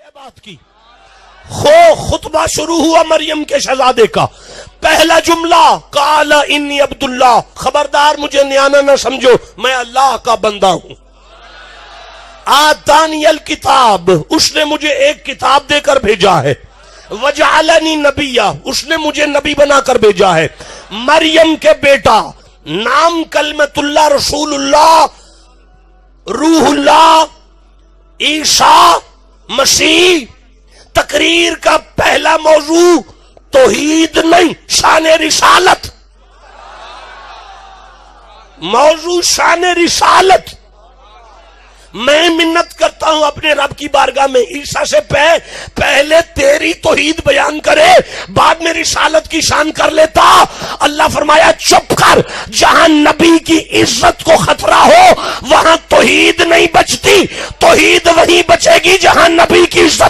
بات کی. خطبہ شروع ہوا مریم کے شہزادے کا. پہلا جملہ قال انی عبداللہ، خبردار مجھے نیانا نہ سمجھو، میں اللہ کا بندہ ہوں. آتانی الکتاب، اس نے مجھے ایک کتاب دے کر بھیجا ہے. وجعلنی نبیہ، اس نے مجھے نبی بنا کر بھیجا ہے. مریم کے بیٹا، نام کلمت اللہ، رسول اللہ، روح اللہ، عیسیٰ مسیح. تقریر کا پہلا موضوع توحید نہیں، شان رسالت. موضوع شان رسالت. میں منت کرتا ہوں اپنے رب کی بارگاہ میں، عیسیٰ سے پہلے تیری توحید بیان کرے، بعد میں رسالت کی شان کر لیتا. اللہ فرمایا چپ کر، جہاں نبی کی عزت کو خطرہ ہو وہاں توحید نہیں بچتی. توحید وہیں بچے گی جہاں نبی کی عزت